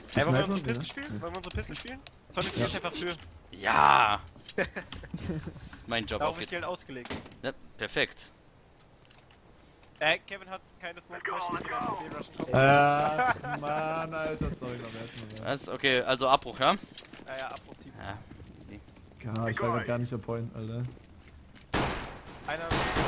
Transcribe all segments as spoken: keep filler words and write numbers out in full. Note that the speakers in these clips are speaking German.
Ey, wollen wir unsere Piste spielen? Wollen wir unsere Piste spielen? Soll ich jetzt einfach für? Ja! Das ist mein Job. Darauf ist hier halt ausgelegt. Ja, perfekt. Äh, Kevin hat keine Smoke Flash. Äh, Mann, Alter, sorry, noch mehr. Was? Okay, also Abbruch, ja? Ja, ja, Abbruch Team. Ja, easy. Ja, ich war grad gar nicht der Point, Alter. Einer.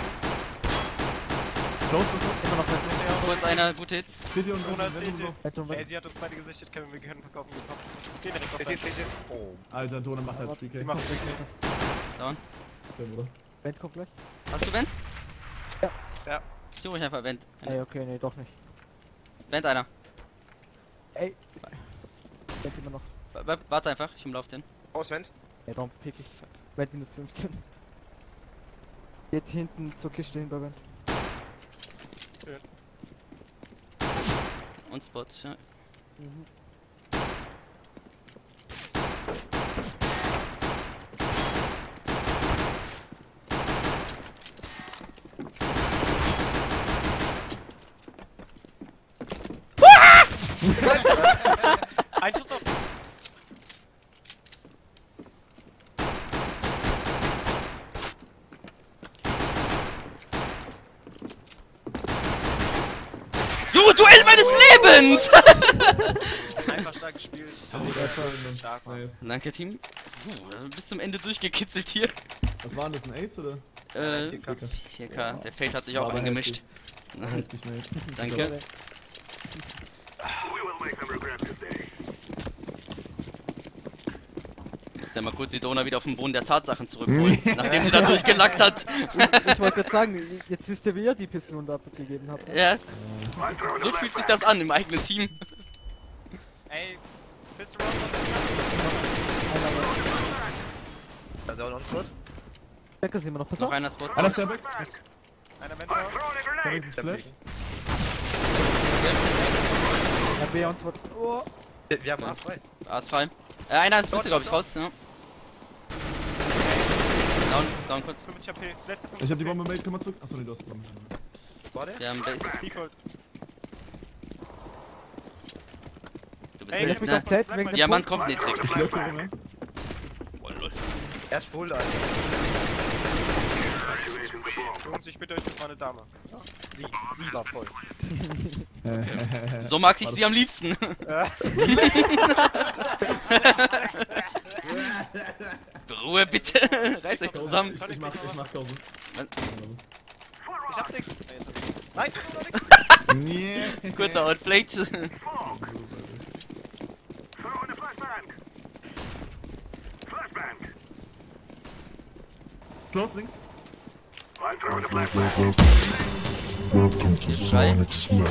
Close, close, immer noch mit. Kurz einer, gute Hits. City und Oder City. City. Ey, sie hat uns beide gesichtet, Kevin, wir können verkaufen gekommen. Den direkt auf City. Oh. Alter, Dona macht halt drei K. Die macht Down. Ja, Bruder. Vent kommt gleich. Hast du Vent? Ja. Ja. Zieh ruhig einfach Vent. Ey, okay, nee, doch nicht. Vent einer. Ey. Vent immer noch. W warte einfach, ich umlauf den. Aus Vent. Ey, darum pick ich. Vent minus fünfzehn. Geht hinten zur Kiste hin bei Vent. Ja. Und Spot, ja. Mhm. Ein Schuss noch! Du Duell meines Lebens! Einfach stark gespielt. Stark, Mann. Nice. Danke, Team. Uh, bis zum Ende durchgekitzelt hier. Was war denn das, ein Ace oder? Äh, vier K. vier K. Der Fate hat sich auch Aber eingemischt. Heftig, mate. Danke. Muss ja mal kurz die Donau wieder auf den Boden der Tatsachen zurückholen, nachdem sie da durchgelackt hat. Ich wollte gerade sagen, jetzt wisst ihr, wie ihr die Pistenrunde abgegeben habt. Ja, es ist, so fühlt sich das an im eigenen Team. Ey, bist du raus? Da down on Spot. Becker sind wir noch. Pass Noch auf. einer Spot. Einer Starbucks. Einer Mentor. Starbucks ist Flash. Ja, B und so. Oh. Wir, wir haben A frei. A ist frei. Äh, einer ist bitte, glaube ich, raus. Ja. Down, down kurz. fünfzig H P. Letzte fünfzig Ich hab die Bombe, mate, komm mal zurück. Achso, nee, du hast die Bombe. War der? Wir haben Base. Default. Du bist Ey, weg, Lass mich ne? auf Plate wegen dem Diamant Punkt. kommt niedrig. Ich löse hier, ne? Er ist full, Alter. Jungs, ich bitte euch, das war eine Dame. Sie, sie war voll. So mag ich sie am liebsten. Ruhe bitte. Reißt euch zusammen. Ich, ich mach, ich mach tausend. Ich hab nix. Nein, ich hab noch nix. Nee. Kurzer Outplayed. Close links. Welcome to Sonic Slash.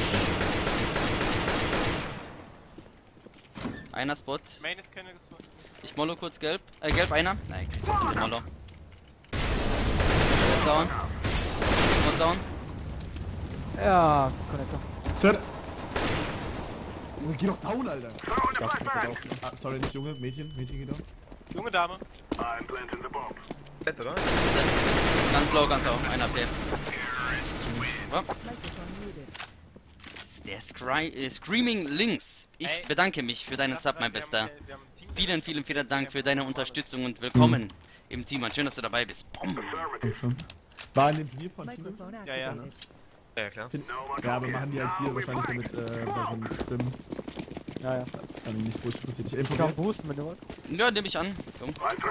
Einer Spot. Main ist keine Gesundheit. Ich mollo kurz gelb. Äh, gelb einer. Nein, ich krieg trotzdem den Mollo. Down. Und down. Ja, Connector. Zert. Junge, geh doch down, Alter. Ah, sorry, nicht Junge, Mädchen. Mädchen geht down. Junge Dame. Fett, oder? Ganz low, ganz low. Einer P. Oh. Der Scry äh, Screaming Links. Ich Ey. bedanke mich für deinen Sub, mein Wir Bester. haben- wir haben ein Team- Vielen, vielen, vielen Dank für deine Unterstützung und willkommen im Team. Mann. Schön, dass du dabei bist. Bom. War in dem Turnier von Team? Ja, ja. Ja, ja, klar. Ja, aber machen die halt hier wahrscheinlich so mit, äh, bei so einem Swim. Ja, ja. Also nicht Bullshit passiert. Ich Ich kann informiere. boosten, wenn ihr wollt. Ja, nehme ich an. Komm.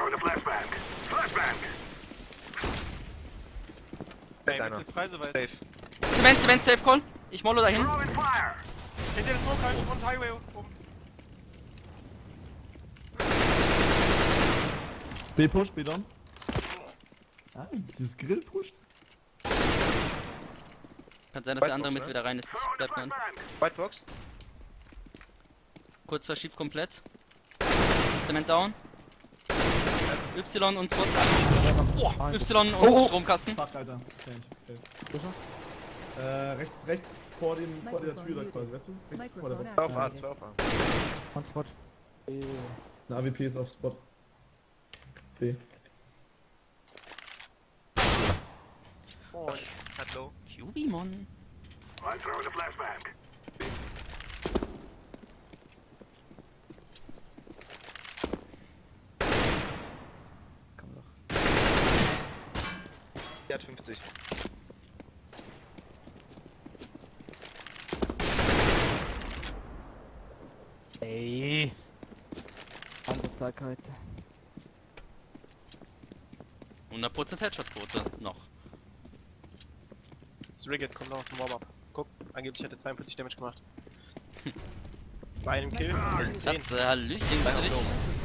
Fett Ey, einer. bitte Preise weiter. Safe. Cement, Cement, Safe Call. Ich mollo dahin. Hinter dem Smoke rein und Highway oben. B push, B down. Ah, dieses Grill pusht. Kann sein, dass der andere mit wieder rein ist. Ich bleib dran. White Box. Kurz verschiebt komplett. Cement down. Y und Spot. Boah, Y und Oh, oh. Stromkasten. Fuck, Alter. Change. Okay. Pusher. Äh, rechts, rechts vor, dem, vor der Tür da quasi, weißt du? Rechts vor der Box. Zwei auf A, zwei auf A. On Spot. B. Eine A W P ist auf Spot. B. Oh, hat low. Cubimon. der hat fünfzig. Ey. Anderer Tag heute. hundert Prozent Headshot-Quote noch. Das Rigged kommt noch aus dem Warm-Up. Guck, angeblich hat er zweiundvierzig Damage gemacht. Bei einem Kill, echt zehn. Satz, äh, Hallöchen, grüß dich.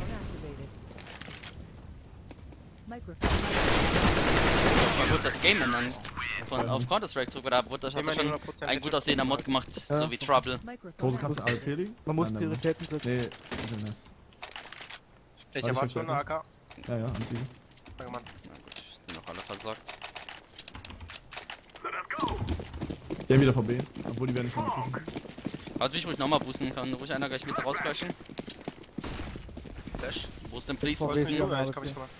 Mal kurz das Game ändern. Von auf Counter-Strike zurück, oder wurde das hat er schon ein gut aussehender Mod gemacht, Ja. so wie Trouble. Hose kannst du A W P legen? Man muss Nein, nein, nein. Prioritäten setzen. Nee, okay, nice. Ich Warte, hab ich schon eine A K. Ja, ja, anziehen. Danke, Mann. Na gut, sind noch alle versorgt. Der wieder V B, obwohl die werden schon getroffen. Also wie ich ruhig nochmal boosten kann, ruhig einer gleich mit rausflashen. Flash. Boosten please, V B boosten. ist Ja, ja ich komm nicht gemacht.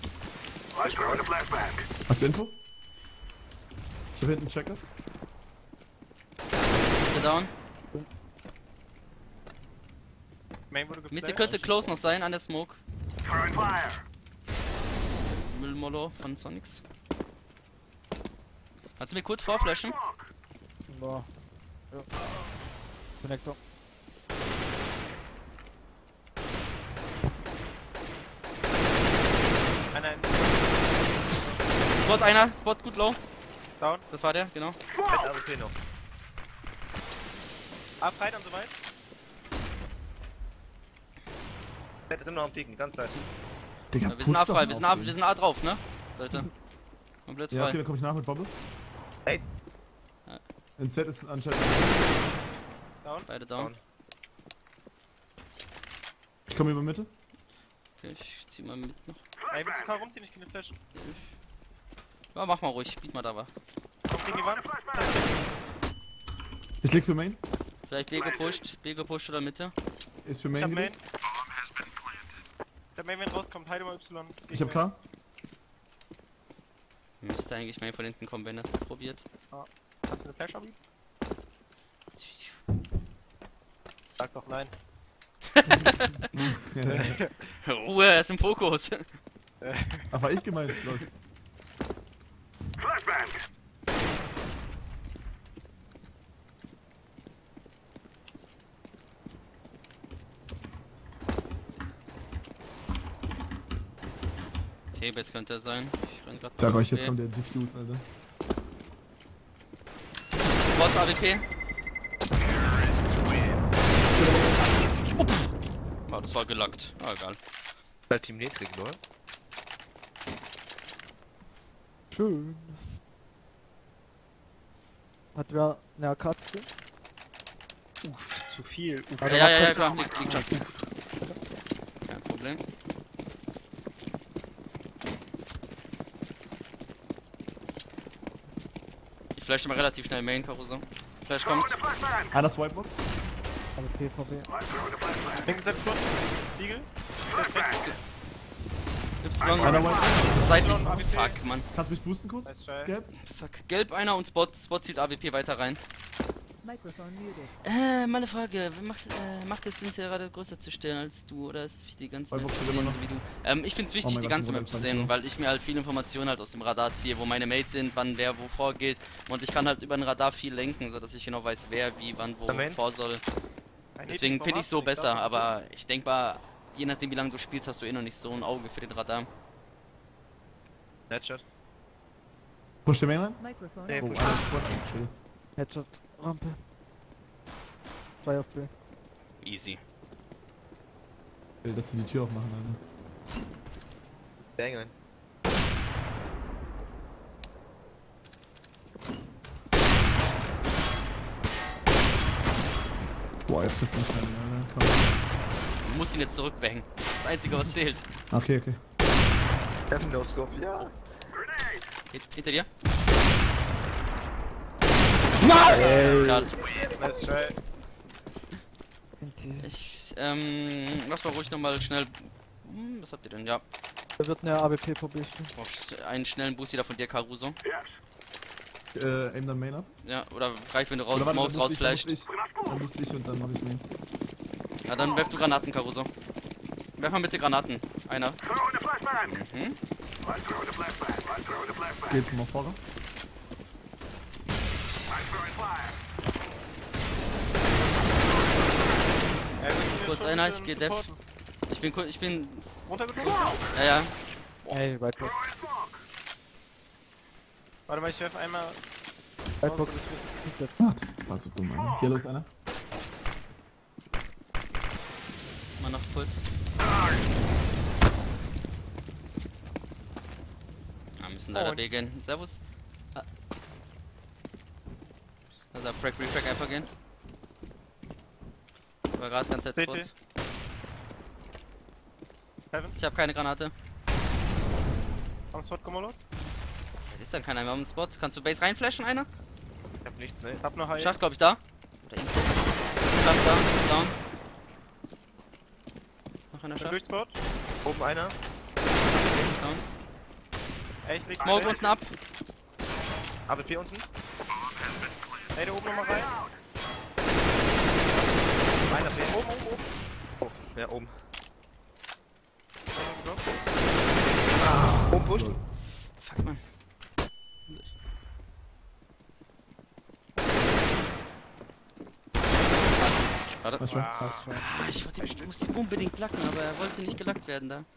Hast du Info? Ich hab hinten Checkers. Bitte down. Main wurde geflasht. Mitte könnte close noch sein an der Smoke. Müllmolo von Sonics. Kannst du mir kurz vorflashen? Boah. Ja. Connector. Einer in Spot einer, Spot gut low. Down. Das war der, genau. Hat A W P noch. A breit und so weit. Fett ist immer noch am Pieken, die ganze Zeit. Digga, Ja, wir sind A push doch frei, mal wir sind auf A, den. wir sind A drauf, ne? Leute. Komplett Ja, okay, frei. dann komm ich nach mit Bobble. Hey. In Z ist anscheinend. Beide down. Down. Ich komme über Mitte. Okay, ich zieh mal mit noch. Ey, willst du K rumziehen? Ich kann den Flash. Ja, mach mal ruhig, biet mal da was. Komm gegen die Wand. Ich leg für Main. Vielleicht B gepusht, B gepusht oder Mitte. Ist für Ich Main. hab Main. gelegt. Der Main, wenn rauskommt, heide mal Y. Ich hab K. Müsste eigentlich Main von hinten kommen, wenn er es probiert. Hast du eine Flash, Abi? Sag doch nein. Ruhe, er ist im Fokus. Ach, war ich gemeint, Leute. T-Base könnte er sein. Ich renn grad Sag euch, B. jetzt kommt der Diffuse, Alter. Spot A W P. Oh, das war gelackt. Ah, egal. Halt Team Netrig, oder? Schön. Hat wer eine A K drin? Uff, zu viel. Uff. Ja, ja, ja, ja, klar, liegt, liegt schon. Kein Problem. Ich flash mal relativ schnell Main, Caruso. Flash kommt. Einer Swipebox. Also P V B. Links setzt Spot. Eagle. Y. Einer White. Seitlich. A W P. Fuck, Mann. Kannst du mich boosten kurz? Nice try. Gelb. Fuck. Gelb einer und Spot. Spot zieht A W P weiter rein. Microphone muted. Äh, meine Frage. Macht, äh, macht es Sinn, sie gerade größer zu stellen als du? Oder ist es wichtig, die ganze Weil Map zu Boxen immer sehen, noch. so wie du? Ähm, ich finde es wichtig, Oh mein die Gott, ganze die Map zu hundertzwanzig sehen, weil ich mir halt viele Informationen halt aus dem Radar ziehe, wo meine Mates sind, wann wer wo vorgeht. Und ich kann halt über den Radar viel lenken, sodass ich genau weiß, wer wie wann wo Amen. vor soll. Deswegen finde ich so besser, aber ich denke mal, je nachdem wie lange du spielst, hast du eh noch nicht so ein Auge für den Radar. Headshot. Push den Main rein. Microphone Nee, Oh, push. einer Squad. Chill. Headshot. Rampe. Zwei auf B. Easy. Ich will, dass sie die Tür aufmachen, Alter. Bang ein. Boah, jetzt trifft mich keiner, Alter. Komm. Du musst ihn jetzt zurückbangen. Das ist das Einzige, was zählt. Okay, okay. Treffen No Scope. Ja. Hit- Hinter dir? Nein! Schade. Nice try. Ich, ähm, lass mal ruhig nochmal schnell. Hm, was habt ihr denn? Ja. Da wird eine A W P V B stehen. Oh, sch- einen schnellen Boost wieder von dir, Caruso. Äh, aim dann Main ab. Ja, oder reicht, wenn du raus Oder warte, Smokes dann muss ich, dann rausflasht. muss ich, Dann muss ich und dann mach ich Main. Ja, dann werf du Granaten, Caruso. Werf mal bitte Granaten. Einer. Mhm. Geht's mal vorne? Ja, wir müssen hier Kurz schon einer, ein ich bisschen geh Def. supporten. Ich bin kurz, ich bin. Runtergeflogen? Ja, ja. Ey, White Box. Warte mal, ich werf einmal. White Box. Spawn, Jetzt. Ah, das war so dumm, Alter. Hier ist einer. Mal noch kurz. Ah, müssen leider Oh. B gehen. Servus. Ah. Also Frag, Refrag einfach gehen. Aber gerade ganz jetzt C T. kurz. Heaven, Ich habe keine Granate. am Spot Gomolot. Das ist dann keiner mehr am Spot. Kannst du Base reinflashen, einer? Ich hab nichts, ne? Hab noch High. Schacht, glaube ich, da. Oder irgendwo. Schacht da. Down. Noch einer Bin Schacht. durch Spot. Oben einer. Down. Ey, ich leg Smoke Ey, unten ab. A W P unten. Ey, da oben nochmal rein. Einer B. Oben, oben, oben. Oh, ja, oben. Drop. Oben pusht. Fuck, man. Warte. Was schon? Passt schon. Ah, ich wollte, ich musste ihn unbedingt lacken, aber er wollte nicht gelackt werden da.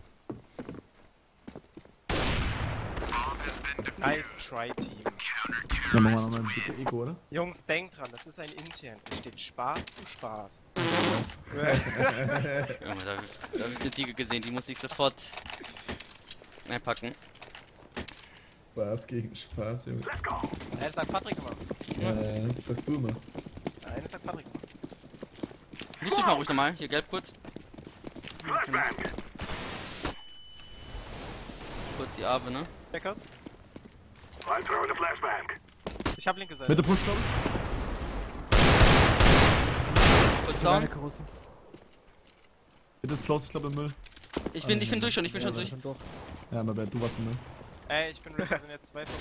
Nice try, Team. Ja, machen wir nochmal bitte Ego, oder? Jungs, denkt dran, das ist ein intern. Es steht Spaß zu Spaß. Junge, da, da habe ich eine Tiger gesehen, die musste ich sofort einpacken. Spaß gegen Spaß, Junge. Er hat Sankt Patrick gemacht. Ja, ja, das sagst du immer. Eine Sankt Patrick gemacht. Grüß dich mal ruhig nochmal, hier gelb kurz. Kurz die Arme, ne? Checkers. Ich hab linke Seite. Mitte Push, glaube ich. Kurz Kleine down. große. Mitte ist close, ich glaube im Müll. Ich bin, ich bin durch schon, ich bin schon Ja, durch. schon durch. Ja, aber du warst im Müll. Ey, ich bin ready, wir sind jetzt zwei von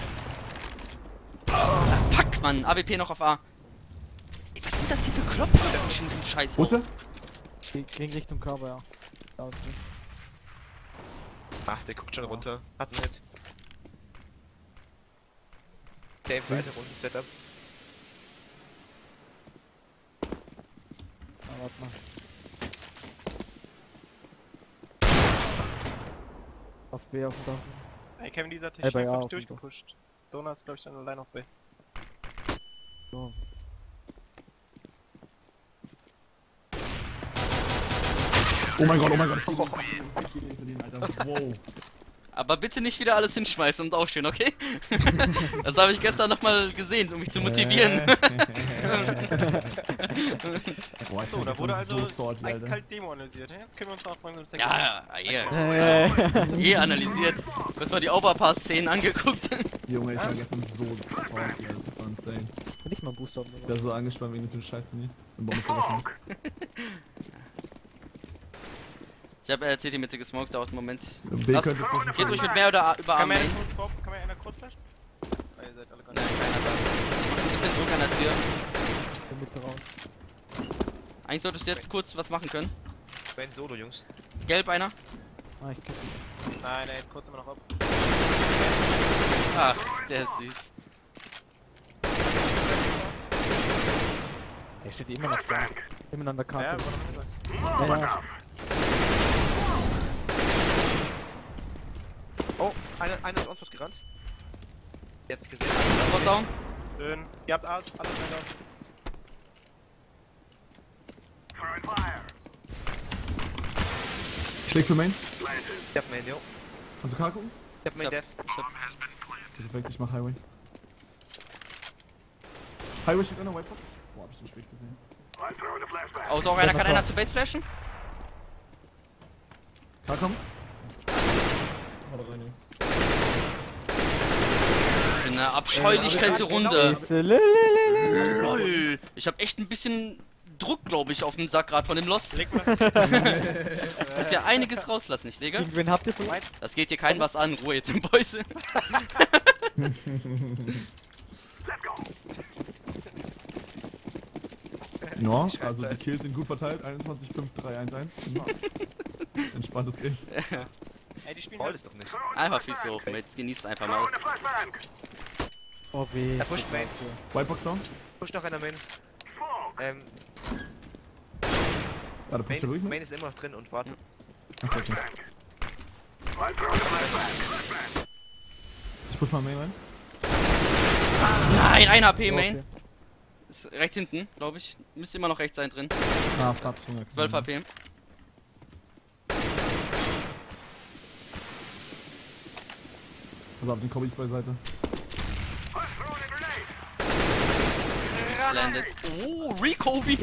Fuck, Mann, A W P noch auf A. Ey, was sind das hier für Klopfer in diesem Scheiß? Wo ist der? Die gehen Richtung Cover, ja. Da ist die. Ach, der guckt schon runter. Hat einen Hit. Der im weiter unten Setup. Ah, warte mal. Auf B, auf dem Dach. Ey, Kevin, dieser Tisch Ey, bei hey, A hab ich auf jeden durchgepusht. Donau ist, glaube ich, dann allein auf B. So. Oh mein Gott, oh mein Gott. Oh. Alter. Wow. Aber bitte nicht wieder alles hinschmeißen und aufstehen, okay? Das habe ich gestern nochmal gesehen, um mich zu motivieren. Boah, ich So, find da das wurde so also salty, Alter. eiskalt Demo analysiert. Ja, jetzt können wir uns auch mal im Ja, ja, hier. Äh, Eh analysiert. Kurz mal die Overpass-Szenen angeguckt. Junge, ich war gestern so salty, Alter. Das war insane. Will ich mal einen Booster haben, Ich oder? war so angespannt wegen dem Scheiß von mir. Im Bomben verlassen. Ich habe äh, C T Mitte gesmoked, dauert einen Moment. B Lass- könnte pushen. Geht ruhig mit mehr oder A- über A Kann mir Main. einer kurz vor, kann mir einer kurz flashen? Weil ihr seid alle Nein, ganz. keiner da. Mach ein bisschen Druck an der Tür. Der Mitte raus. Eigentlich solltest du jetzt kurz was machen können. Ben Solo, Jungs. Gelb einer. Ah, ich krieg die. Nein, nein, kurz immer noch ab. Ach, der ist süß. Er steht immer noch da. Immer an der Ja, Karte. wurde noch gesagt. Ja, ja. Oh, einer, einer ist uns was gerannt. Ihr habt gesehen. Sofort down. Schön. Ihr habt A's, alles weiter. Ich schläg für Main. Ich hab Main, jo. Kannst du K gucken? Ich hab Main Ich Death. Perfekt, ich mach Highway. Highway steht in der Whitebox. Boah, hab ich so spät gesehen. Auto auch einer, kann einer zu Base flashen? K kommen. Haut rein, Jungs. Eine abscheulich fette Runde. Diese Lelelele. Lol. Ich hab echt ein bisschen Druck, glaube ich, auf den Sack gerade von dem Lost. Leg mal. Ich muss ja einiges rauslassen, ich lege. Gegen wen habt ihr von uns? Das geht hier kein was an. Ruhe jetzt im Boys. Ja, Ich also die Zeit. Kills sind gut verteilt. einundzwanzig, fünf, drei, eins, eins. Ja. Entspanntes Game. Ey, die spielen Ball halt. ist doch nicht. Einfach Füße hoch, jetzt genießt einfach mal. Oh weh. Er pusht Main. Whitebox down. Push noch einer Main. Ähm, Ja, der Main pusht ja ist, ruhig Main mit. ist immer noch drin und wartet. Achso, okay. Ich push mal Main rein. Nein, ein H P Oh, Main. okay. Ist rechts hinten, glaube ich. Müsste immer noch rechts sein drin. Ah, Fabs. zwölf H P. Also ab den komme ich beiseite. Landed. Oh, Recoby.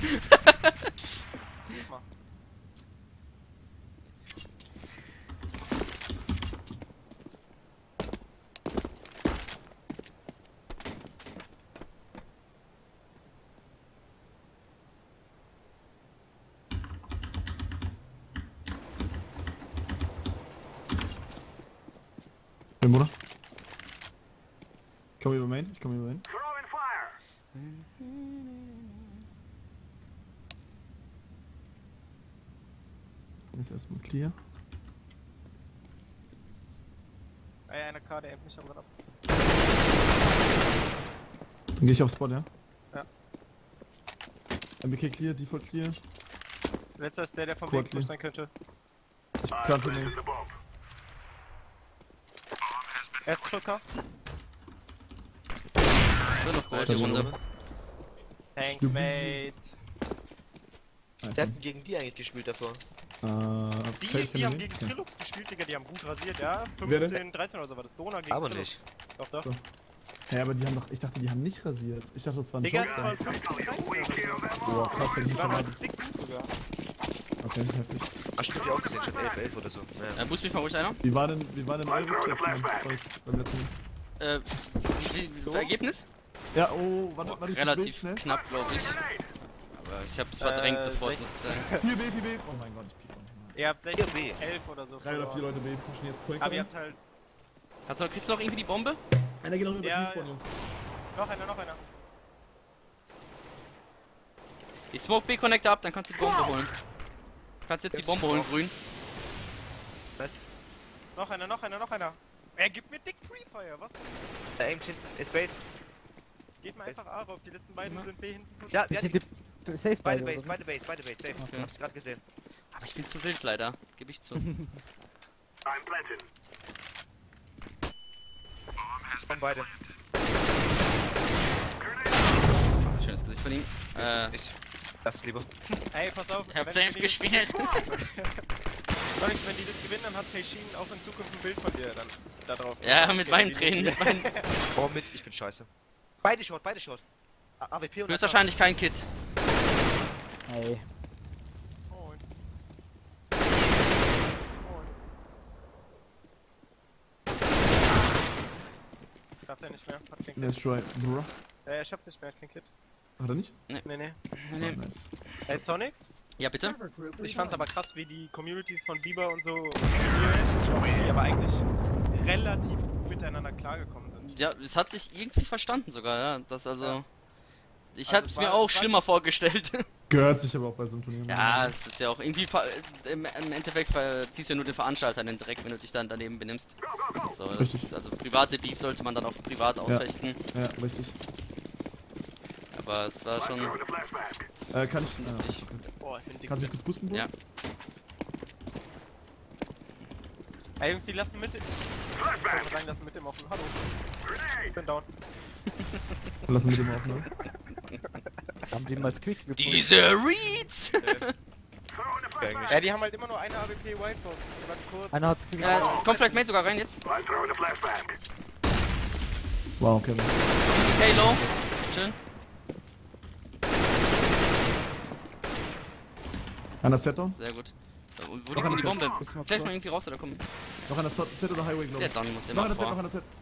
Bin Bruder. Ich komme über Main, ich komme über Main. Ist erstmal clear. Ey, einer K, der aimt mich aber ab. Dann gehe ich auf Spot, ja? Ja. M B K clear, Default clear. Letzter ist der, der vom Quad Weg push sein könnte. Ich plante Main. Er ist Close K. Schön noch gut, die Stabil, Runde. oder? Thanks, Juhu. mate. Nice. Der hat gegen die eigentlich gespielt davor. Äh, Die, Feld die kann haben ich gegen sehen? Trillux gespielt, Digga, die haben gut rasiert, ja? Wer denn? fünfzehn, dreizehn oder so war das. Dona gegen Aber Trillux. nicht. Doch, doch. So. Ja, aber die haben doch, ich dachte, die haben nicht rasiert. Ich dachte, das war ein Digga, Joke. das war fünfzehn, dreizehn oder so. Boah, krass, wenn die Die waren schon halt haben. dick gut sogar. Okay, heftig. Ach, stimmt, die auch gesehen, schon elf, elf oder so. Ja. Äh, boost mich mal ruhig einer. Wie war denn, wie war denn eure Stats beim letzten? Äh, wie, wie, Ergebnis? Ja, oh, warte, Boah, warte, ich relativ schnell. knapp, glaube ich. Aber ich hab's verdrängt Äh, sofort, muss ich sagen. vier B, vier B. Oh mein Gott, ich piek noch. Ihr habt sechzehn, B. elf oder so. Drei oder vier verloren. Leute B pushen jetzt Coin. Aber ihr habt halt. Kannst du, kriegst du noch irgendwie die Bombe? Einer geht noch über Ja, T-Spawn, Jungs. Noch einer, noch einer. Ich smoke B-Connector ab, dann kannst du die Bombe holen. Kannst jetzt die Bombe holen, grün. Was? Noch einer, noch einer, noch einer. Er gibt mir dick Free Fire, was? Der aimt hinten. Ist Base. Geht mal einfach A rauf, die letzten beiden sind B hinten. pushen. Ja, Wir ja, sind die, die Safe beide beide, Base, oder? beide Base, beide Base, safe. Okay. Hab's gerade gesehen. Aber ich bin zu wild leider, gebe ich zu. Kommen beide. Schönes Gesicht von ihm. Äh, Ich. Lass es lieber. Ey, pass auf. ich hab wenn- safe wenn die- gespielt. Alex, wenn die das gewinnen, dann hat Peishin auch in Zukunft ein Bild von dir dann da drauf. Ja, mit meinen Tränen, mit meinen. Oh, mit, ich bin scheiße. Beide Short, beide Short. A- A W P und Höchstwahrscheinlich kein Kit. Ey. Moin. Moin. Darf er nicht mehr? Hat kein Kit. Let's try, Bruder. Äh, ich hab's nicht mehr, hat kein Kit. Hat er nicht? Nee, nee. Nee, Ah, nee. nice. Ey, Sonics? Ja, bitte? Server group Ich fand's resolved. aber krass, wie die Communities von Bieber und so, die aber eigentlich relativ gut miteinander klargekommen sind. Ja, es hat sich irgendwie verstanden sogar, ja. Das also. Ja. Ich Also hatte es es war- mir auch es war- schlimmer vorgestellt. Gehört sich aber auch bei so einem Turnier. Ja, es ist ja auch irgendwie. ver- Im, im Endeffekt ver- ziehst du ja nur den Veranstalter in den Dreck, wenn du dich dann daneben benimmst. So, das Richtig. ist, also private Beef sollte man dann auch privat ausfechten. Ja, richtig. Aber es war schon Äh, kann ich. lustig. Boah, ich bin dick. Kann ich mich kurz boosten, Bruder? Ja. Ey, Jungs, die lassen Mitte. Ich wollte mal sagen, lassen Mitte im offen. Hallo. Ich bin down. Lassen wir den mal offen, ne? Haben die mal Squeak gepusht? Diese Reads! Ja, die haben halt immer nur eine A W P Whitebox. Die waren kurz. Einer hat Squeak Ja, es kommt vielleicht Mate sogar rein jetzt. Wow, okay. Okay, low. Schön. Einer Z down? Sehr gut. Wo Noch liegt denn eine die Bombe? Ist mal Vielleicht mal kurz. irgendwie raus oder kommen. Noch einer Z Z oder Highway, glaube Der ich. dann muss Noch immer einer Z, noch vor. einer Z.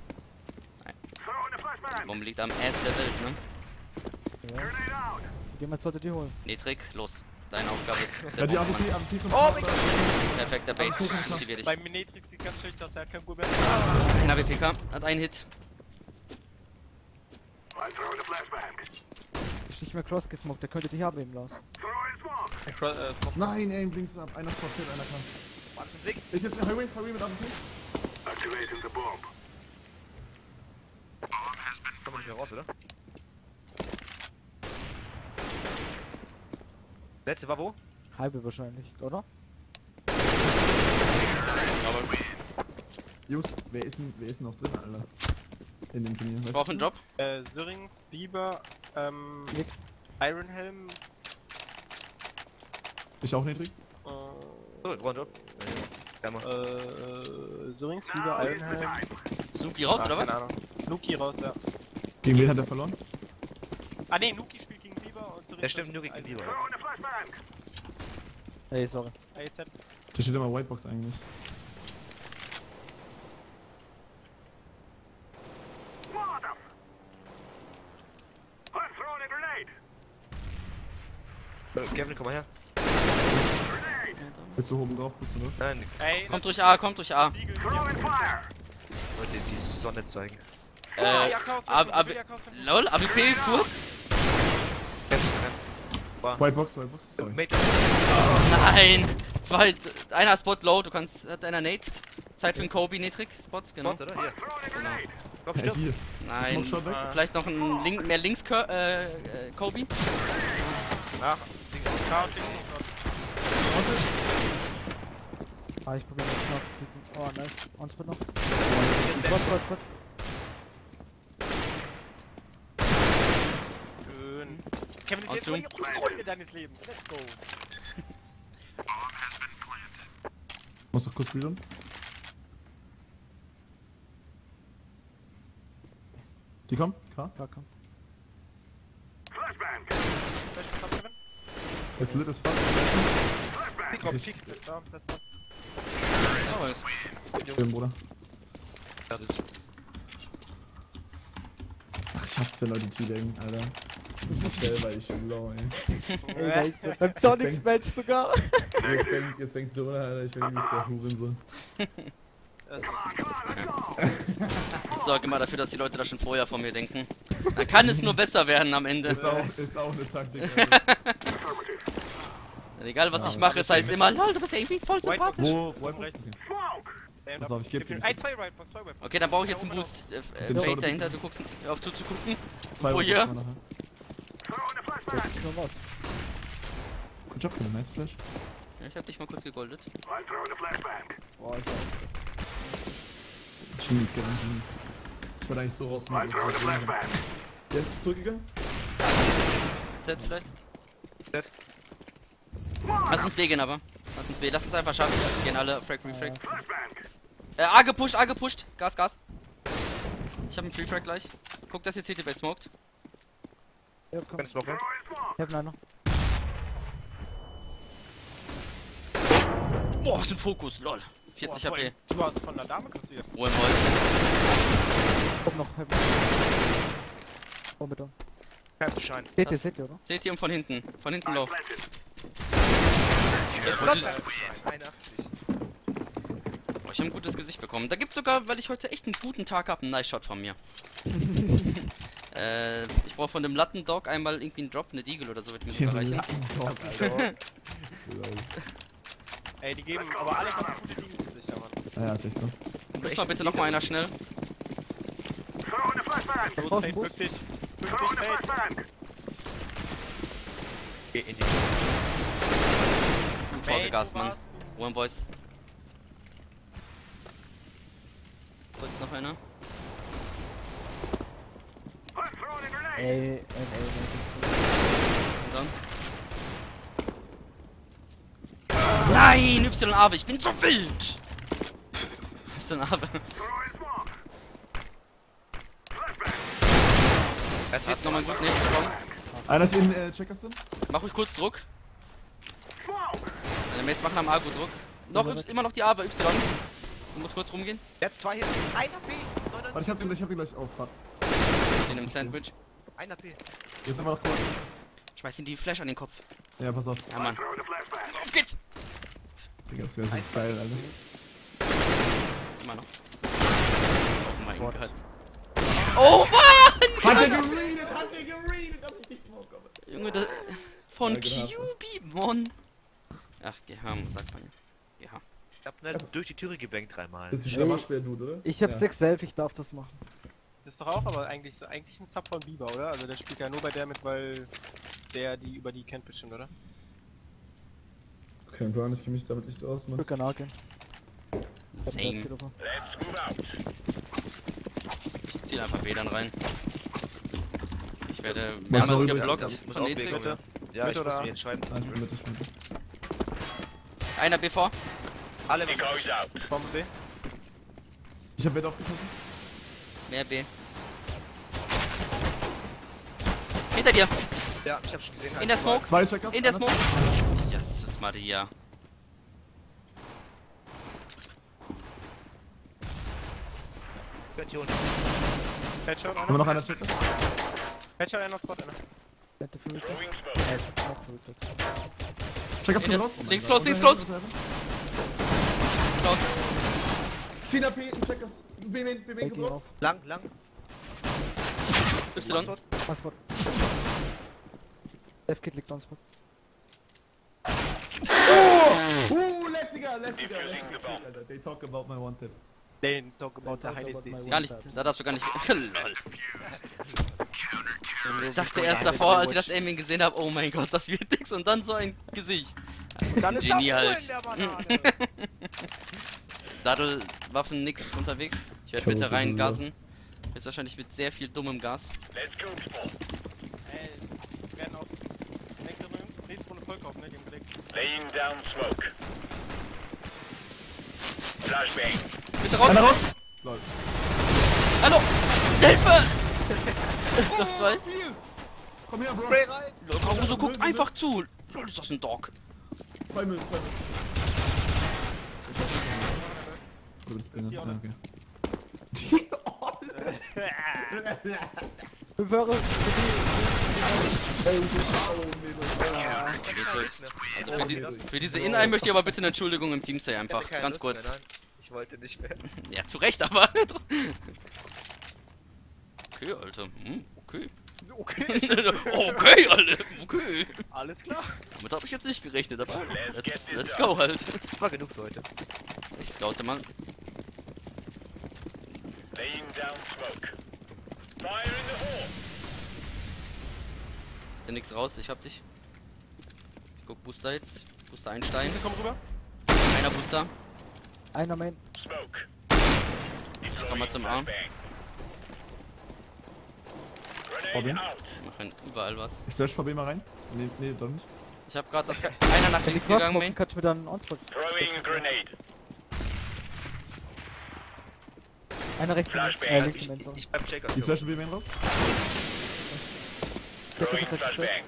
Die Bombe liegt am Ass der Welt, ne? Ja. Jemand sollte die holen. Nee, Trick, los. Deine Aufgabe. ist der Ja, die A W Bombenmann. P, A W P kommt. Oh mein Gott. Perfekter Bait. A W P kommt. Motivier dich. Bei Minetrix sieht ganz schlecht aus, er hat kein Gut mehr. Ein A W P K, hat einen Hit. ist nicht mehr cross gesmoked, der könnte dich haben eben los. Äh, Cro- äh, Smoke. Nein, ey, links ab. Einer Spot, einer kann. Warte zum Blick. Ist jetzt ein Highway, Highway mit A W P? Kommen wir nicht mehr raus, oder? Letzte war wo? Halbe wahrscheinlich, oder? Jungs, wer ist denn, wer ist denn noch drin, Alter? In dem Turnier. Ich brauche einen Job. Äh, Syrings, Bieber, ähm, Nick. Ironhelm, Ich auch nicht, Rick? äh, So, Round Ja, mal. äh, Syrings, Bieber, Ironhelm. Suki raus, Ah, oder was? keine Ahnung. Nuki raus, ja. Gegen wen hat er verloren? Ah ne, Nuki spielt gegen Bieber und Syrings. Der stimmt, nur gegen Bieber. Ey, sorry. A E Z. Da steht immer Whitebox eigentlich. Äh, Kevin, komm mal her. Willst du oben drauf, bist du das? Nein, Ey, Kommt durch A, kommt durch A. Diegel, Leute, die Sonne zeigen. Äh, Billardhaus, A- A- Billardhaus, lol, A W P kurz? Kevin, renn. Whitebox, Whitebox, sorry. Mate, Nein! Zwei, einer Spot low, du kannst, hat einer Nate. Zeit für einen Kobe niedrig, Spot, genau. Spot, oder? Hier. genau. Komm, Hey, stirb. hier. Nein, Smoke Shot weg. vielleicht noch ein Link, mehr links äh, äh, Kobe. Ach, Chaos, links, links, raus. Ah, ich probiere das noch zu klicken. Oh, nice. Uns wird noch. Gott, Gott, Gott. Schön. Kevin ist Und jetzt du? voll die Runde deines Lebens. Let's go. Muss doch kurz reloaden. Die kommen? Klar. Ja, komm. Welches hat Kevin? Es lit ist fast. Pick, Rob, pick. Down, press down. Oh, ist- Schön, Bruder. Ja, das Ach, ich hasse ja Leute T-Laggen, Alter. Ich muss selber, ich low, ey. Ey, bei- beim Sonics-Match sogar. Jetzt denkt, jetzt denkt Bruder, Alter, ich bin übelst der Hurensohn. Das ist Ich sorge immer dafür, dass die Leute das schon vorher von mir denken. Dann kann es nur besser werden am Ende. Ist auch, ist auch eine Taktik, Alter. Egal was Ja, ich mache, es heißt immer, lol, du bist ja irgendwie voll White Box. sympathisch. Wo, wo Oben rechts. Stand Pass up. auf, ich geb dir- Ein, zwei Right Box, zwei Right Box. Okay, dann brauche ich jetzt einen Boost. Äh, äh, Den Fade Shot- dahinter, du guckst hör auf zuzugucken. Zwei Oh, Whitebox hier. mal nachher. Der ist schon raus. Good job, Kevin, nice Flash. Ja, ich hab dich mal kurz gegoldet. Boah, ich Genies, Kevin, Genies. Ich wollte eigentlich so rausmachen. dass ich das sehen kann. Der ist zurückgegangen? Z vielleicht? Z. Lass uns B gehen aber. Lass uns B, lass uns einfach schaffen. Wir gehen alle Frag, Refrag. Äh, A gepusht, A gepusht. Gas, Gas. Ich hab einen Free Frag gleich. Guck, dass jetzt C T bei smoked. Ja, komm. Kann Smoke, ne? Ich hab einen noch. Boah, was ein Fokus, lol. vierzig Boah, H P. Du hast von der Dame kassiert. Ruhe im Holz. Komm noch. Hab Oh, bitte. Kein Schein. Seht ihr, Das- seht ihr, oder? Seht ihr und von hinten. Von hinten low. Gott sei Dank. einundachtzig. Boah, ich hab ein gutes Gesicht bekommen. Da gibt's sogar, weil ich heute echt einen guten Tag hab, einen Nice Shot von mir. äh, ich brauche von dem Lattendog einmal irgendwie einen Drop, eine Deagle oder so wird mir sogar reichen. Ey, die geben aber alle ganz gute Dinge sicher, Mann. Ja, ist echt so. Ruf mal bitte noch mal einer schnell. Los, Fade, bück dich. Bück dich, Fade. Geh in die. Gut Fade, vorgegast, wo Mann. warst du? One Boys. Kurz noch einer. Ey, ey, ey, ey. Und dann. Nein, Y A W, ich bin so wild! Y A W. Er hat Hat nochmal gut nichts bekommen. Einer ist in äh, Checkerson. Mach ruhig kurz Druck. Meine Mates machen am Argo Druck. Noch y, immer noch die A W Y. Du musst kurz rumgehen. Der hat zwei Hits. Einer B. Warte, ich hab den, ich hab den gleich auf. Fahrt. In dem Sandwich. Einer B. Jetzt immer noch kurz. Schmeiß ihm die Flash an den Kopf. Ja, pass auf. Ja, Mann. Auf geht's! Digga, das wäre so geil, Alter. Immer noch. Oh mein Gott. Gott. Oh Mann! Hat er geredet, hat er geredet, dass ich nicht smoke komme. Junge, das, von Ja, genau. Q B, Mann. Ach, G H, sagt man ja. G H. Ich hab ne, durch die Türe gebankt dreimal. Das ist dieser Waschbär-Dude, oder? Ich hab Ja. sechs Self, ich darf das machen. Das ist doch auch aber eigentlich, so- eigentlich ein Sub von Biber, oder? Also der spielt ja nur bei der mit, weil der die über die kennt bestimmt, oder? Kein Plan, ich kenne mich damit nicht so aus, Mann. Für Kanal gehen. Same. Ich zieh einfach B dann rein. Ich werde mehrmals soll geblockt Ich muss von auch Netrik. bitte. Ja, Mit ich muss oder? mich entscheiden. Nein, ich bin mit, ich bin mit. Einer B V. Alle was Bombe B. Ich hab Bett aufgeschossen. Mehr B. Hinter dir. Ja, ich hab schon gesehen. In der Smoke. Zwei Checkers. In der einer- Smoke. Jesus Maria. Könnt hier unten. Headshot, Haben wir einer. noch einer Checker? Headshot, einer, Spot, einer. Nette Filter. Äh, noch Filter. Checkers In kommt der- raus. links close, links close. Klaus. vier P, ein Checkers. B Main, B Main Fake kommt ihn raus. auf. Lang, lang. Y. One-Spot. F-Kit liegt on-Spot. Uh, lässiger, lässiger, lässiger. Alter, they talk about my one-tap. They talk about the talk highlight about this. my Gar nicht, da darfst du gar nicht. Lol. Ich dachte erst Highlight davor, als ich Watch. das Aiming gesehen habe, oh mein Gott, das wird nix und dann so ein Gesicht. Und dann ist Genie das halt. in der Banane. Daddel, Waffen, nix ist unterwegs. Ich werde bitte reingasen. Ist wahrscheinlich mit sehr viel dummem Gas. Ey, wir werden auch nächste Runde, nächste Runde voll kaufen, ne? Die haben gelegt. Laying down smoke. Flashbang. Bitte raus! Einer raus. Lol. Hallo! Hilfe! Noch zwei. Komm her, Bro. Spray rein. Caruso guckt einfach zu. Lol, ist das ein Dog? Zwei Müll, zwei Müll. Gut, ich bin Die ja, Olle. okay. Höre. Also für, die, für diese In-Eye möchte ich aber bitte eine Entschuldigung im Team say einfach. Ich hatte keine Ganz Lust kurz. mehr, nein. Ich wollte nicht mehr. Ja, zu Recht, aber. Okay, Alter. Hm, okay. Okay, Okay, Alter. Okay. alles klar. Damit habe ich jetzt nicht gerechnet, aber let's, let's go halt. War genug, Leute. Ich scoute mal. Laying down smoke. Fire in the hole. Ist ja nix raus, ich hab dich. Ich guck Booster jetzt. Booster Einstein. Komm rüber. Einer Booster. Einer Main. Smoke. Komm mal zum A. Flashbang. Robin? Grenade out. Machen überall was. Ich flash V B mal rein. Nee, nee, doch nicht. Ich hab grad das. Ka einer nach Wenn links ich gegangen, raussmoken, Main. kannst du mir dann on-Spot. Throwing a grenade. Einer rechts im Main. Flashbang. Äh, links Ich, im Main, sorry. ich bleib Checker. Die flashen B Main raus. Throwing flashbang.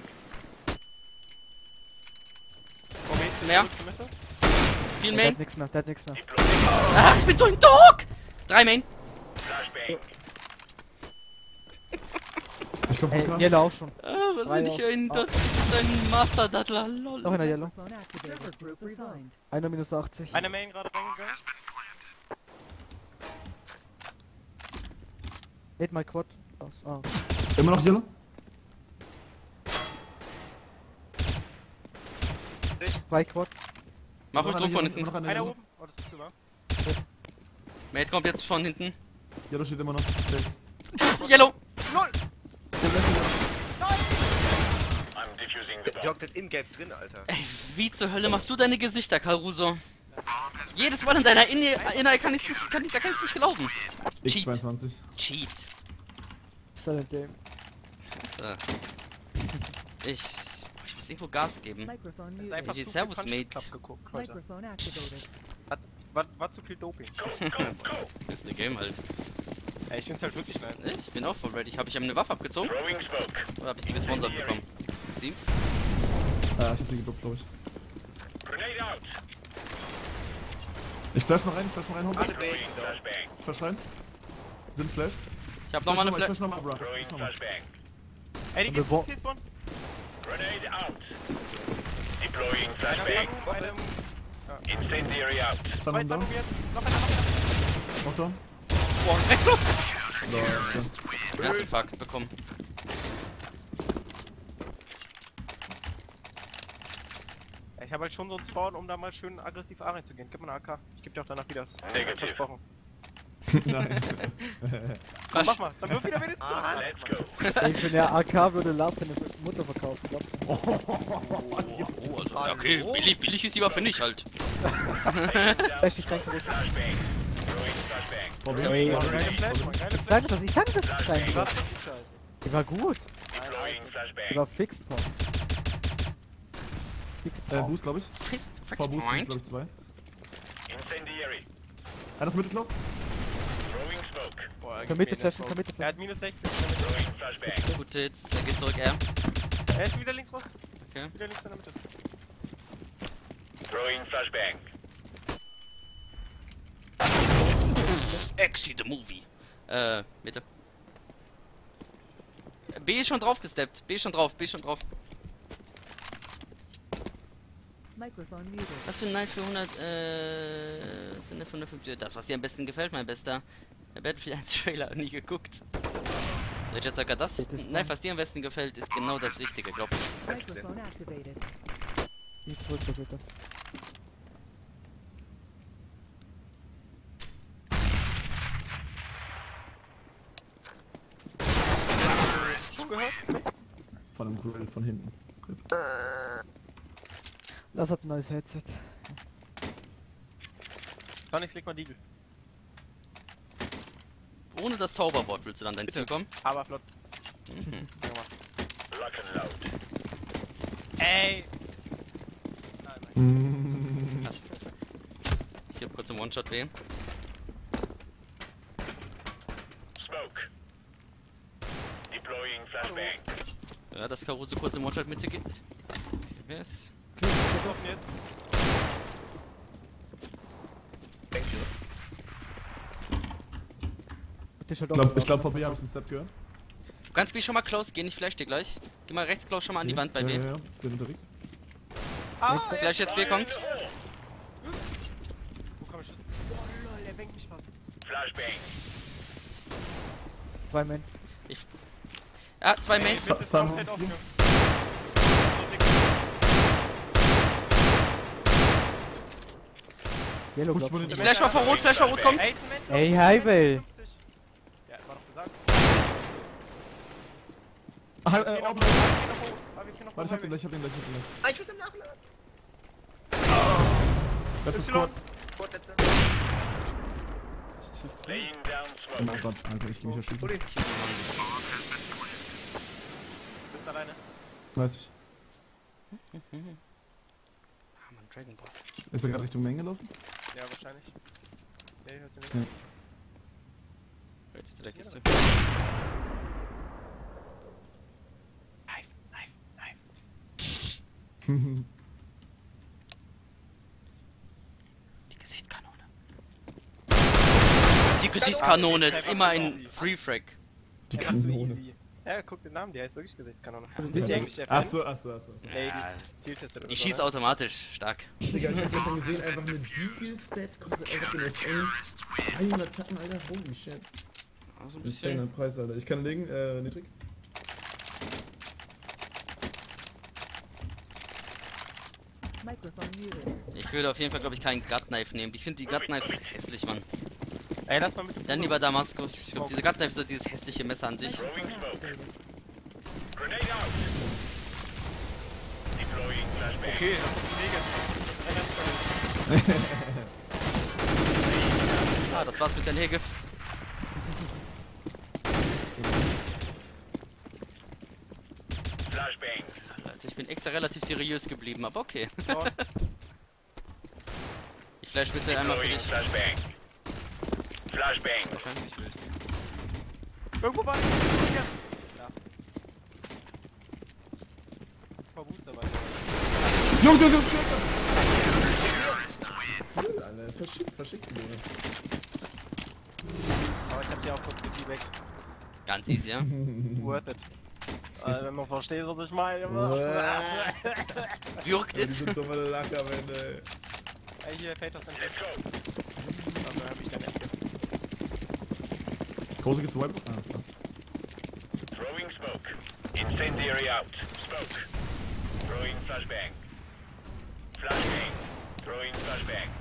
Bombe, Mehr. zurück zur Mitte. Viel Der hat Main. nix mehr, der hat nix mehr. Deploying Ach, ich bin so ein Dog! Drei Main. flashbang. Ich komm von Ey, Kran. Yellow auch schon. Ah, was Drei will ich auf- ein ah. Dot? Das ist ein Master-Dattler, lol. Noch einer Yellow. Microphone activated. Server group resigned. Einer minus achtzig. Eine Main gerade reingegangen. Made my Quad. Aus. Ah. Immer noch Yellow? Zwei Quad. Mach Noch euch einer Druck von Yellow, hinten. noch einer Einer Yellow. oben. Oh, das bist du, wa? Mate kommt jetzt von hinten. Yellow steht immer noch. Safe. Yellow! I'm defusing the Der bomb. joggt halt im Gap drin, Alter. Ey, wie zur Hölle machst du deine Gesichter, Caruso? Jedes Mal in deiner Inner kann ich nicht, kann ich, da kann ich nicht glauben. X Cheat. zweiundzwanzig. Cheat. Silent Game. So. Ich, ich muss irgendwo Gas geben. Microphone Das ist muted. einfach Die zu Servus, viel Punch Mate. Club geguckt heute. Microphone activated. Hat, war, war zu viel Doping. Ist eine Game halt. Ey, ich find's halt wirklich nice. Ich bin auch voll ready. Habe ich eine Waffe abgezogen? Throwing smoke. Oder habe ich die gesponsert bekommen? Sie? Ah, ich hab die gedroppt, glaub ich. Grenade out. Ich flash noch rein, ich flash noch rein, Alle Homie. baiten da. Flashbang. Ich flash rein. Sind Flash. Ich habe nochmal eine Ich Flash. flash nochmal, bro. Throwing Flash nochmal. flashbang. Ey, die Und geht wir wo- T-Spawn. Grenade out. Deploying Einer flashbang. Zacken, einem. Incendiary out. Zwei Zwei Zacken down. jetzt. Noch einer, noch einer. Noch down. Boah, rechts los! Herzinfarkt bekommen. Ich habe halt schon so einen Spawn, um da mal schön aggressiv A reinzugehen. Gib mal eine A K. Ich geb dir auch danach wieder das. Negativ. Versprochen. Nein. Komm, mach mal. Dann wirf wieder wenigstens zu. Ah, let's go. Ich bin der A K, würde Lars seine Mutter verkaufen. glaub ich. Oh, also, ja, okay, billig, billig ist die Waffe nicht halt. Flash dich reingerufen. Flashbang. Throwing flashbang. Probier. Ey, Probier. Geile Flash, Mann. Geile Ich Flash. sag das, ich sag das ist Die war reingerufen. richtig scheiße. Die war gut. Deploying Die flashbang. war fixed point. Fixed Äh, point. Boost, glaube ich. Fist, Vor Boost, Point. glaube ich, zwei. Incendiary. Einer ist Mitte, Klaus. Throwing smoke. Boah, er Komm gibt Mitte mir flashen, eine komm Mitte Er flashen. hat minus sechzehn. Throwing flashbang. Gut, jetzt er geht zurück, er. Er ist wieder links raus. Okay. Wieder links in der Mitte. Throwing flashbang. Exit the movie. Äh, Mitte. B ist schon drauf gesteppt. B ist schon drauf, B ist schon drauf. Microphone muted. Was für ein Knife für hundert, äh, was für eine hundertfünfzig, das was dir am besten gefällt, mein Bester. Der Battlefield eins Trailer nie geguckt. Der Jet sagt, das Geht das Knife, was dir am besten gefällt, ist genau das Richtige, glaub ich. Microphone activated. Die zurück, bitte. Zugehört? Von einem Grill von hinten. Lars hat ein neues Headset. Dann ich leg mal Deagle. Ohne das Zauberwort willst du dann dein Bitte. Ziel kommen? Aber flott. Mhm. Sag mal. Lock and load. Ey! Ich hab kurz einen One-Shot weh. Smoke. Deploying flashbang. Ja, dass Caruso kurz im One-Shot Mitte geht. Wer ist? Getroffen jetzt. Bitte schon Ich glaube, ich glaub, vor B habe ich einen Step gehört. Du kannst mich schon mal close gehen, ich flash dir gleich. Geh mal rechts close schon mal an die Wand bei ja, B. Ja, ja, bin unterwegs. Ah! Flash jetzt B kommt. Wo komm ich Schuss? Boah, lol, der wenkt mich fast. Flashbang. Zwei Men. Ja, zwei Mains. Bitte ist Sam- komplett offen, Jungs. Yellow Push glaub wurde ich. Ich flash mal vor Rot, flash vor Rot kommt. Ey, Zement, Ey, Zement, Highway. fünfzig. Ja, war doch gesagt. Ah, Wir äh, gehen noch oben. hoch, wir gehen noch hoch. Ah, wir gehen noch Warte, ich hab den hoch. gleich, ich hab den gleich, ich hab den gleich. Ah, ich muss im Nachladen. Letztes Y. Squad. Vorsätze. Laying down Oh smoke. mein Gott, Alter, ich geh mich erschießen. Uli. Bist alleine. Weiß ich. Ah, Mann, Dragon Ball. Ist er gerade Richtung Main gelaufen? Ja, wahrscheinlich. Ja, ich hör's dir nicht. Ja. Jetzt ist der Kiste. Knife, Knife, Knife. Die Gesichtskanone. Die Gesichtskanone ist immer ein Free Frag. Die Er macht so Kanone. easy. Ja, guck den Namen, der heißt wirklich Gesichtskanone. Ja. Ist die eigentlich F N? Achso, achso, achso. achso. Ey, Ja, die ist Field-Tested oder Die so, schießt ne? automatisch stark. Digga, ich hab gestern gesehen, einfach eine Deagle-Stat kostet einfach in F L zweihundert Tacken, Alter. Holy shit. Also ein Insane bisschen. Preis, Alter. Ich kann legen, äh, Nitrik. Microphone muted. Ich würde auf jeden Fall, glaube ich, keinen Gut-Knife nehmen. Ich finde die Gut-Knives hässlich, Mann. Ey, lass mal mit dem Dann lieber Damaskus. Ich glaube, diese Gut-Knife ist so dieses hässliche Messer an sich. Throwing smoke. Grenade out. Deploying flashbang. Okay, mega. Ah, das war's mit der Nägef. Flashbang. Alter, ich bin extra relativ seriös geblieben, aber okay. Ja. Ich flash bitte einmal für Deploying dich. flashbang. Flashbang. Wahrscheinlich wild. Irgendwo war ja. Ja. Paar Booster bei. Jungs, Jungs, Jungs, Jungs! Alter, verschickt, verschickt, Junge. Aber ich hab die auch kurz geteabagt. Ganz easy, ja? Worth it. Äh, wenn man versteht, was ich meine. Wirkt Die it. sind dumme Lack am Ende. Ey, hier, Fate aus dem Let's go. Also hab ich dann F. Große ist Wipe. Ah, ist da. Throwing smoke. Incendiary out. Smoke. Throwing flashbang. Flashbang. Throwing flashbang.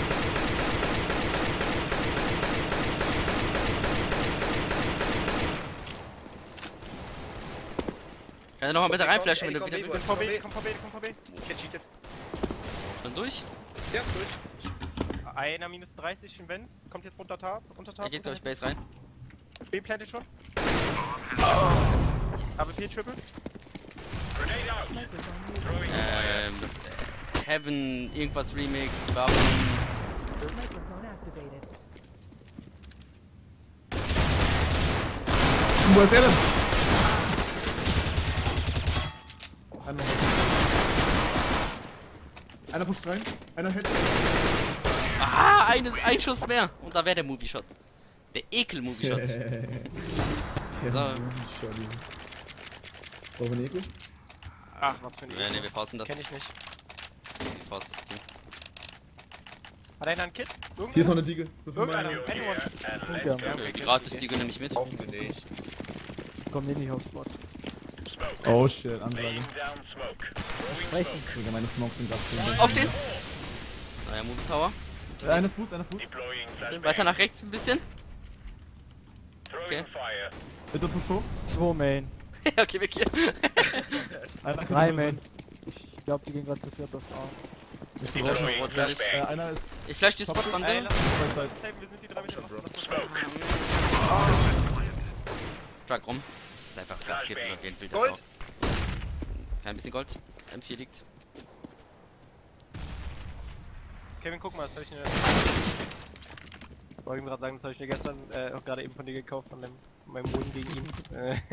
Kann er nochmal mit da Komm, reinflashen, wenn ey, du komm, wieder B, bist? Komm B, komm B, komm B. Get cheated. Schon durch? Ja, durch. Einer minus dreißig in Vents. Kommt jetzt runter Tab. Unter Tab. Er geht, glaube ich, Base rein. B plantet schon. A W P Triple. Grenade out. Microphone muted. Throwing fire. Ähm, das äh, Heaven, irgendwas Remix, Waffen. Microphone activated. Wo ist er denn? Einer, einer pusht rein, einer hält. Ah, eines, ein Schuss mehr. Und da wäre der Movie-Shot. Der Ekel-Movie-Shot. So. Brauchen wir einen Eco? Ach, was für ein Nee, nee, wir pausen das. Kenn ich nicht. Wir pausen das Team. Hat einer einen Kit? Irgendwer? Hier ist noch eine Diegel. Irgendeiner. Here Anyone. and let's Ja. go. Okay, die Gratis-Diege nehme ich mit. Brauchen wir nicht. Komm nicht auf Spot. Smoke. Oh shit, Ansage. Laying down smoke. Throwing Sprechen. smoke. Digga, meine Smokes sind das. Aufstehen! Naja, Movie Tower. Einer ist Boost, einer ist Boost. Deploying So, flashbang. weiter nach rechts ein bisschen. Throwing Okay. fire. Bitte push hoch. zwei Main. Okay, weg hier. Einer kann Drei nur Main. sein. Ich glaube, die gehen gerade zu viert auf A. Ich flash brauche noch Throwing rot fertig. Äh, flashbang. einer ist. Ich flash die Ey, Spot-Bande. lass uns Zwei Side. saven, wir sind die drei Meter. Smoke. Truck rum. Einfach Gas geben, so gehen will der Gold. auch. Ja, ein bisschen Gold. M vier liegt. Kevin, guck mal, das habe ich mir. Ich wollte ihm gerade sagen, das habe ich mir gestern äh, auch gerade eben von dir gekauft, von, dem, von meinem Boden gegen ihn. Äh,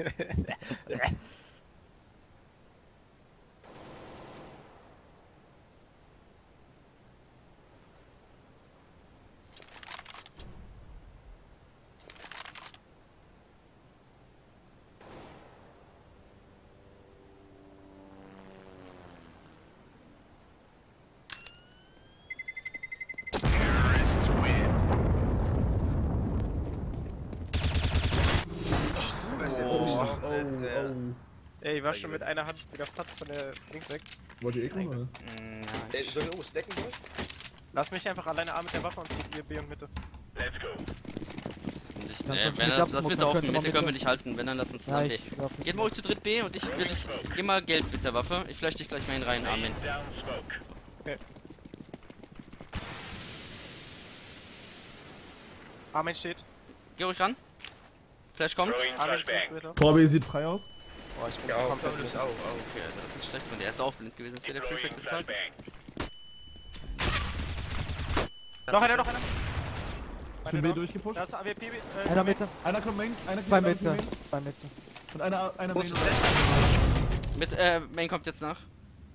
Was ist jetzt so gestorben? Jetzt, ja. Ey, ich war schon mit einer Hand wieder Platz von der links weg. Wollt ihr Eco oder? Ey, sollen wir O stacken, Boys? Lass mich einfach alleine A mit der Waffe und geht ihr B und Mitte. Let's go. Ich, Dann nee, kannst du wenn mit das, Jump lass Smoke, Mitte dann offen. könnte man Mitte können wir mit- nicht halten. Wenn, dann lass uns Ja, zusammen B. ich glaub, Geht mal ruhig zu dritt B und ich will dich. Geh mal gelb mit der Waffe. Ich flash dich gleich mal hin rein, Armin. Laying down smoke. Armin steht. Geh ruhig ran. Flash kommt. Throwing Armin ist flashbang. jetzt Tor B sieht frei aus. Boah, ich bin Ja, komplett komm, blind. das auch, auch. Okay, also das ist schlecht von dir. Er ist auch blind gewesen. Das wäre der Free Deploying Fact des Tages. flashbang. Noch einer, noch einer. Ich bin B Einer noch. durchgepusht. Da ist A W P. Äh, Einer Mitte, Einer kommt Main, einer zwei geht Mitte, Main. zwei Mitte. Und einer, einer Wo Main. zu und- setzen? Mit, äh, Main kommt jetzt nach.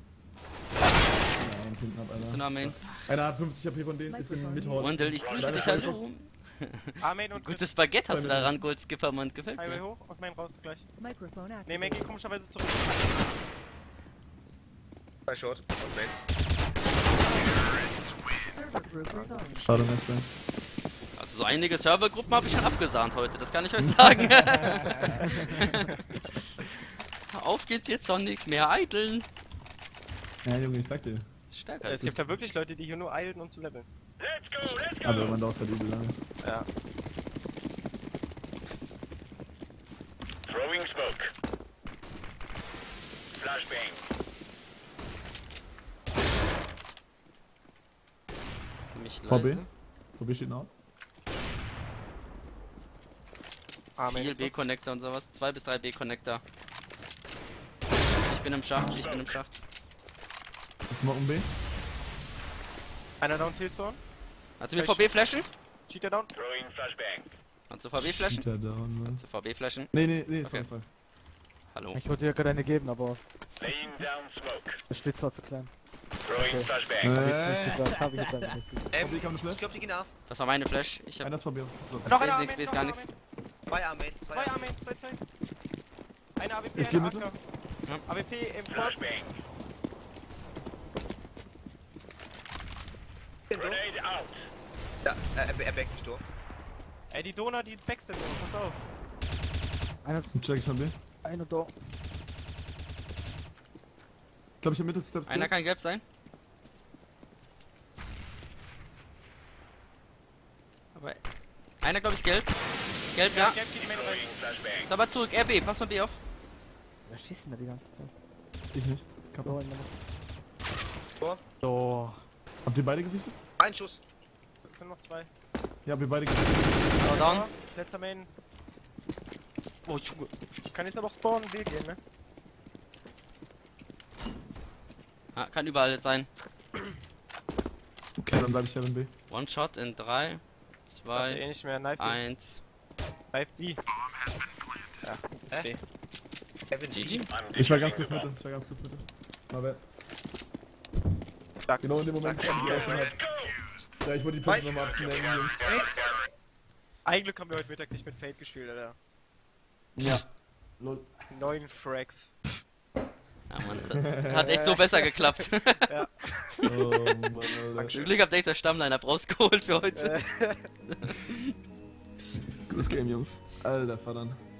Nein, hinten ab, Zu einer. nah Main. Einer hat fünfzig H P von denen, ist im Midhorn. Wandel, ich grüße Deine dich, Scheibe hallo. Armin und Gutes Baguette hast du da ran, Gold Skipper, Mann. Gefällt Highway mir. hoch und Main raus gleich. Microphone Ne, activated. Main geht komischerweise zurück. Zwei Short. Und Main. Server group is on. Schade, nice try. Also so einige Servergruppen habe ich schon abgesahnt heute, das kann ich euch sagen. Auf geht's jetzt, Sonics, mehr Eideln. Ja, Junge, ich sag dir. Stärker Es als gibt ja wirklich Leute, die hier nur eilen und zu leveln. Let's go, let's go. Aber man dauert halt übel lange. Ja. Throwing smoke. Flashbang. ziemlich V B. leise. V B steht noch. Armin Viel ist was. B-Connector und sowas. Zwei bis drei B-Connector. Ich bin im Schacht, ich bin im Schacht. Ist mal um B. Einer down, T-Spawn. Kannst du mir V B flashen? Cheater down. Throwing flashbang. Kannst du V B flashen? Cheater down, Mann. Kannst du V B flashen? Nee, nee, nee, sorry, Okay. sorry. Hallo. Ich wollte dir gerade eine geben, aber Laying down smoke. der Schlitz war zu klein. Throwing Okay. flashbang. Äh, Nicht gesagt, habe ich jetzt einfach nicht gesagt. Ähm, V B kam ich Flash. glaube, die gehen A. Das war meine Flash. Ich hab Einer ist V B. Achso. Noch Base einer nix, Armin, Base noch gar einer nix. Armin. Zwei A Main, zwei Zwei A Main. Armin, zwei, zwei. Eine A W P, Ich geh eine A Mitte. K. Ja. A W P im Port. Flashbang. Den Door. Grenade out. Ja, er, er backt mich durch. Ey, die Donau, die wechselt, pass auf. Einer, Check ich von B. einer da. Ich glaube, ich habe Mitte Steps. Einer kann gelb sein. Aber einer glaube ich gelb. Gelb, ja. Gelb geht die Main rein. Flashbang. Aber zurück, R B, pass mal B auf. Wer schießt denn da die ganze Zeit? Ich nicht. Da Kappa. immer noch. Tor. Oh. Habt ihr beide gesichtet? Ein Schuss. Es sind noch zwei. Ja, habt ihr beide gesichtet? Aber down. Letzter Main. Oh, Junge. Kann jetzt aber auch spawnen, B gehen, ne? Ah, kann überall jetzt sein. Okay, dann bleib ich ja in B. One Shot in drei, Macht er zwei, eh nicht mehr. Knife ihn. eins. Knife sie. Ja, das ist B. Kevin G G. Ich war ganz kurz Mitte. Ich war ganz kurz Mitte. Mal wer. Stark. Genau in dem Moment, Stark. als ich offen hat. Ja, ich wollte die Punkte nochmal absnacken, Jungs. Ein Glück haben wir heute Mittag nicht mit Fate gespielt, Alter. Ja. Lol. Neun Frags. Ja, Mann, das hat echt so besser geklappt. Oh, Mann, Alter. Zum Glück habt ihr echt das Stammline-Up rausgeholt für heute. Äh. Gutes Game, Jungs. Alter, verdammt.